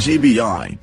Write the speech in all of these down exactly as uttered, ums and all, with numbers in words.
G B I.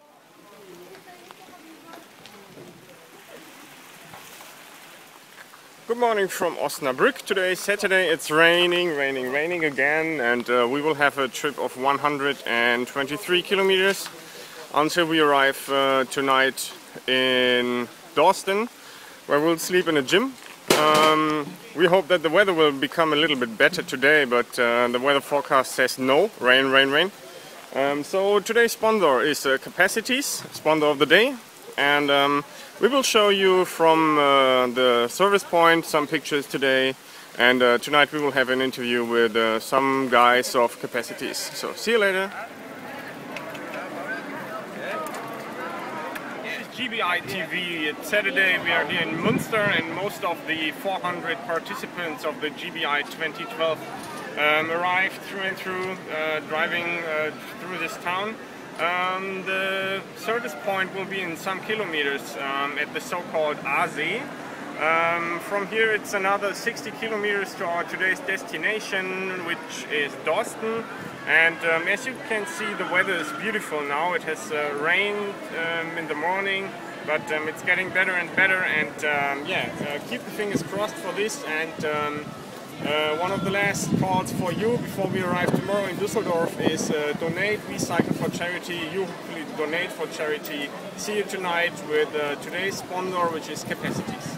Good morning from Osnabrück. Today is Saturday. It's raining, raining, raining again, and uh, we will have a trip of one hundred twenty-three kilometers until we arrive uh, tonight in Dorsten, where we'll sleep in a gym. Um, we hope that the weather will become a little bit better today, but uh, the weather forecast says no, rain, rain, rain. Um, so today's sponsor is uh, Capacities, sponsor of the day, and um, we will show you from uh, the service point some pictures today, and uh, tonight we will have an interview with uh, some guys of Capacities. So see you later. G B I T V. It's Saturday, we are here in Münster, and most of the four hundred participants of the G B I twenty twelve um, arrived through and through, uh, driving uh, through this town. Um, the service point will be in some kilometers um, at the so-called Aasee. Um, from here it's another sixty kilometers to our today's destination, which is Dorsten. And um, as you can see, the weather is beautiful now. It has uh, rained um, in the morning, but um, it's getting better and better. And um, yeah, uh, keep the fingers crossed for this. And um, uh, one of the last calls for you before we arrive tomorrow in Düsseldorf is uh, donate, recycle for charity. You please donate for charity. See you tonight with uh, today's sponsor, which is Capacities.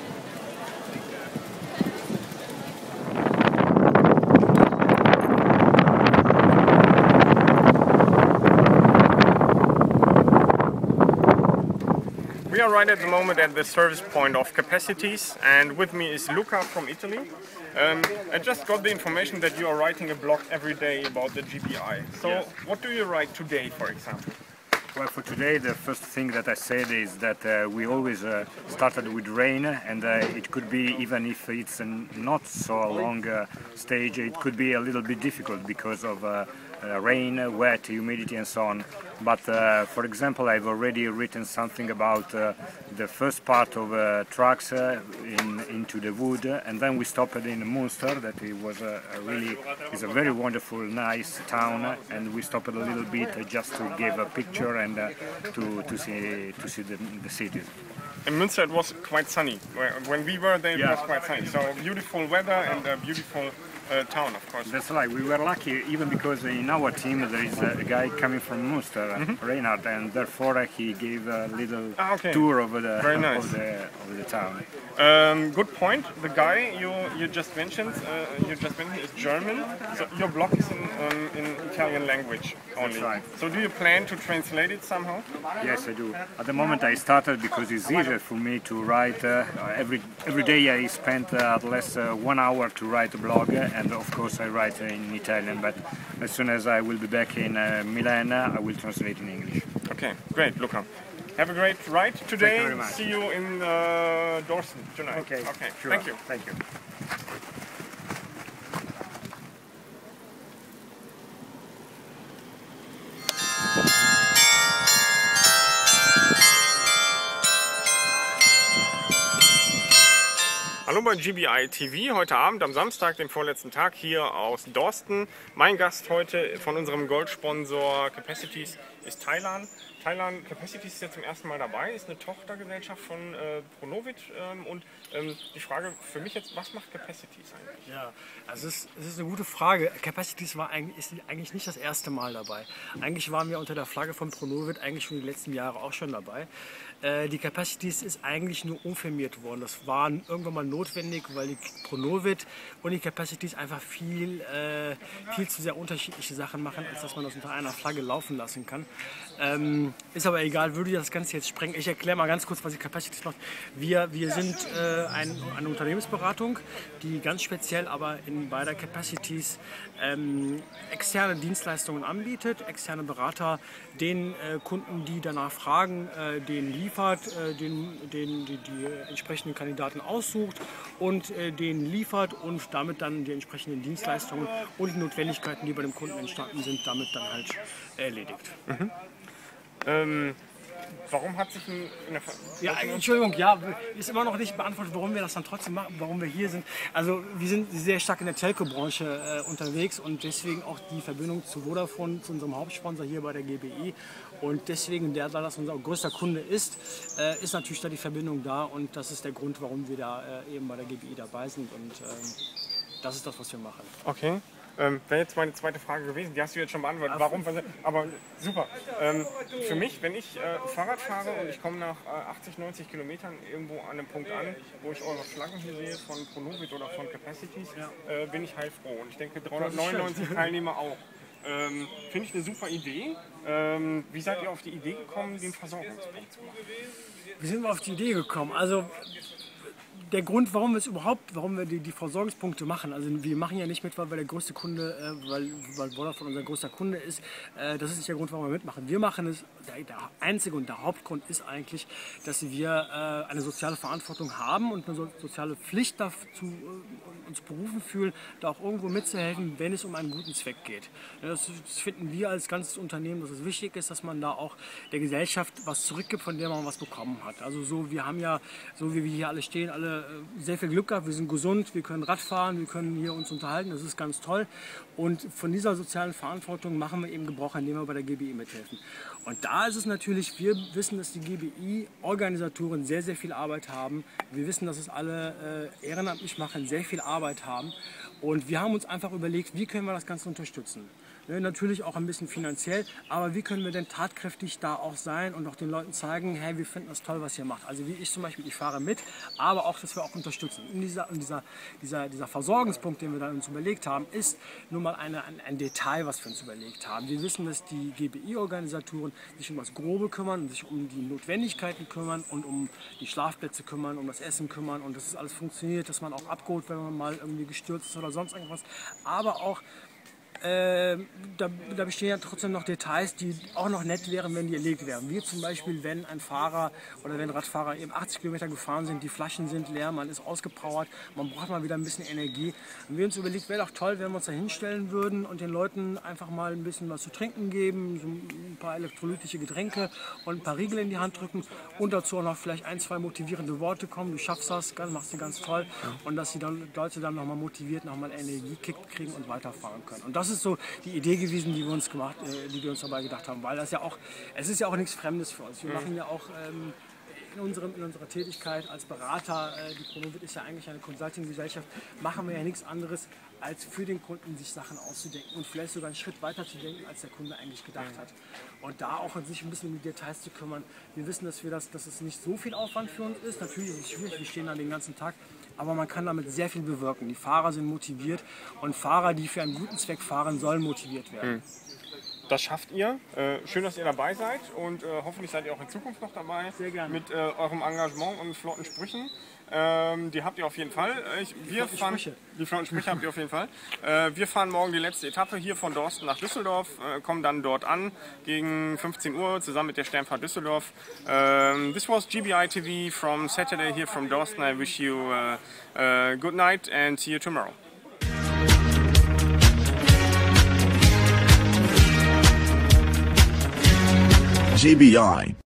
We are right at the moment at the service point of Capacities, and with me is Luca from Italy. Um, I just got the information that you are writing a blog every day about the G B I. So Yes. what do you write today, for example? Well, for today, the first thing that I said is that uh, we always uh, started with rain, and uh, it could be, even if it's a not so long uh, stage, it could be a little bit difficult because of uh, uh, rain, wet, humidity and so on. But uh, for example, I've already written something about uh, the first part of uh, trucks uh, in, into the wood, and then we stopped in Münster. That it was a, a really is a very wonderful, nice town, and we stopped a little bit uh, just to give a picture and uh, to to see to see the, the cities. In Münster it was quite sunny. When we were there it Yeah. was quite sunny. So beautiful weather and a beautiful uh, town, of course. That's right. We were lucky, even because in our team there is a guy coming from Münster, Mm-hmm. Reinhard, and therefore uh, he gave a little Ah, okay. tour of the Very nice. of the of the town. Um, good point. The guy you you just mentioned, uh, you just mentioned is German. So your blog is in um, in Italian language only. That's right. So do you plan to translate it somehow? Yes, I do. At the moment I started because it's easier for me to write. Uh, every every day I spend uh, at least uh, one hour to write a blog, uh, and of course I write in Italian. But as soon as I will be back in uh, Milan, uh, I will translate in English. Okay, great, Luca. Have a great ride today. Thank you very much. See you in uh, Dorsten tonight. Okay. Okay. Sure. Thank you. Thank you. Hallo bei G B I T V, heute Abend am Samstag, dem vorletzten Tag hier aus Dorsten. Mein Gast heute von unserem Goldsponsor Capacities ist Thailand. Thailand Capacities ist jetzt zum ersten Mal dabei, ist eine Tochtergesellschaft von äh, Pronovit. Ähm, und ähm, die Frage für mich jetzt, was macht Capacities eigentlich? Ja, also es ist, es ist eine gute Frage. Capacities war eigentlich, ist eigentlich nicht das erste Mal dabei. Eigentlich waren wir unter der Flagge von Pronovit eigentlich schon die letzten Jahre auch schon dabei. Äh, die Capacities ist eigentlich nur umfirmiert worden. Das war irgendwann mal notwendig, weil die Pronovit und die Capacities einfach viel, äh, viel zu sehr unterschiedliche Sachen machen, als dass man das unter einer Flagge laufen lassen kann. Ähm, ist aber egal, würde das Ganze jetzt sprengen. Ich erkläre mal ganz kurz, was die Capacities macht. Wir, wir sind äh, ein, eine Unternehmensberatung, die ganz speziell aber in, bei der Capacities ähm, externe Dienstleistungen anbietet, externe Berater den äh, Kunden, die danach fragen, äh, den liefert, äh, den, den, die, die entsprechenden Kandidaten aussucht und äh, den liefert und damit dann die entsprechenden Dienstleistungen und die Notwendigkeiten, die bei dem Kunden entstanden sind, damit dann halt erledigt. Mhm. Ähm, warum hat sich ein... Eine, ja, Entschuldigung, ja, ist immer noch nicht beantwortet, warum wir das dann trotzdem machen, warum wir hier sind. Also wir sind sehr stark in der Telco-Branche äh, unterwegs und deswegen auch die Verbindung zu Vodafone, zu unserem Hauptsponsor hier bei der G B I. Und deswegen, der, da das unser größter Kunde ist, äh, ist natürlich da die Verbindung da und das ist der Grund, warum wir da äh, eben bei der G B I dabei sind und ähm, das ist das, was wir machen. Okay. Ähm, wäre jetzt meine zweite Frage gewesen, die hast du jetzt schon beantwortet. Warum? Aber super. Ähm, für mich, wenn ich äh, Fahrrad fahre und ich komme nach äh, achtzig, neunzig Kilometern irgendwo an einem Punkt an, wo ich eure Flaggen hier sehe von Pronovit oder von Capacities, ja. äh, bin ich heilfroh. Und ich denke dreihundertneunundneunzig Teilnehmer auch. Ähm, Finde ich eine super Idee. Ähm, wie seid ihr auf die Idee gekommen, den Versorgungspunkt zu machen? Wie sind wir auf die Idee gekommen? Also der Grund, warum wir es überhaupt, warum wir die, die Versorgungspunkte machen, also wir machen ja nicht mit, weil wir der größte Kunde, äh, weil, weil Vodafone unser größter Kunde ist, äh, das ist nicht der Grund, warum wir mitmachen. Wir machen es, der, der einzige und der Hauptgrund ist eigentlich, dass wir äh, eine soziale Verantwortung haben und eine so, soziale Pflicht dazu, äh, uns berufen fühlen, da auch irgendwo mitzuhelfen, wenn es um einen guten Zweck geht. Ja, das, das finden wir als ganzes Unternehmen, dass es wichtig ist, dass man da auch der Gesellschaft was zurückgibt, von der man was bekommen hat. Also so, wir haben ja, so wie wir hier alle stehen, alle sehr viel Glück gehabt, wir sind gesund, wir können Rad fahren, wir können hier uns unterhalten, das ist ganz toll. Und von dieser sozialen Verantwortung machen wir eben Gebrauch, indem wir bei der G B I mithelfen. Und da ist es natürlich, wir wissen, dass die G B I-Organisatoren sehr, sehr viel Arbeit haben. Wir wissen, dass es alle äh, ehrenamtlich machen, sehr viel Arbeit haben. Und wir haben uns einfach überlegt, wie können wir das Ganze unterstützen. Ne, natürlich auch ein bisschen finanziell, aber wie können wir denn tatkräftig da auch sein und auch den Leuten zeigen, hey, wir finden das toll, was ihr macht. Also wie ich zum Beispiel, ich fahre mit, aber auch, dass wir auch unterstützen. Und dieser, dieser, dieser, dieser Versorgungspunkt, den wir da uns überlegt haben, ist nun mal eine, ein, ein Detail, was wir uns überlegt haben. Wir wissen, dass die G B I-Organisatoren sich um das Grobe kümmern und sich um die Notwendigkeiten kümmern und um die Schlafplätze kümmern, um das Essen kümmern und dass es alles funktioniert, dass man auch abgeholt, wenn man mal irgendwie gestürzt ist oder sonst irgendwas. Aber auch Äh, da, da bestehen ja trotzdem noch Details, die auch noch nett wären, wenn die erlegt wären. Wie zum Beispiel, wenn ein Fahrer oder wenn Radfahrer eben achtzig Kilometer gefahren sind, die Flaschen sind leer, man ist ausgepowert, man braucht mal wieder ein bisschen Energie. Und wir uns überlegt, wäre doch toll, wenn wir uns da hinstellen würden und den Leuten einfach mal ein bisschen was zu trinken geben, so ein paar elektrolytische Getränke und ein paar Riegel in die Hand drücken und dazu auch noch vielleicht ein, zwei motivierende Worte kommen, du schaffst das, machst du ganz toll und dass die dann, Leute dann nochmal motiviert, nochmal Energiekick kriegen und weiterfahren können. Und das ist so die Idee gewesen, die wir uns gemacht, äh, die wir uns dabei gedacht haben, weil das ja auch, es ist ja auch nichts Fremdes für uns. Wir machen ja auch ähm, in, unserem, in unserer Tätigkeit als Berater, äh, die Pronovit ist ja eigentlich eine Consulting-Gesellschaft, machen wir ja nichts anderes, als für den Kunden sich Sachen auszudenken und vielleicht sogar einen Schritt weiter zu denken, als der Kunde eigentlich gedacht hat. Und da auch sich ein bisschen um die Details zu kümmern. Wir wissen, dass, wir das, dass es nicht so viel Aufwand für uns ist. Natürlich ist es schwierig, wir stehen da den ganzen Tag, aber man kann damit sehr viel bewirken. Die Fahrer sind motiviert und Fahrer, die für einen guten Zweck fahren, sollen motiviert werden. Das schafft ihr. Äh, schön, dass ihr dabei seid und äh, hoffentlich seid ihr auch in Zukunft noch dabei. Sehr gerne. Mit äh, eurem Engagement und flotten Sprüchen. Ähm, die habt ihr auf jeden Fall. Ich, wir flotten fahren, Sprüche. Die flotten Sprüche habt ihr auf jeden Fall. Äh, wir fahren morgen die letzte Etappe hier von Dorsten nach Düsseldorf, äh, kommen dann dort an gegen fünfzehn Uhr zusammen mit der Sternfahrt Düsseldorf. Um, this was G B I T V from Saturday here from Dorsten. I wish you uh, uh, good night and see you tomorrow. G B I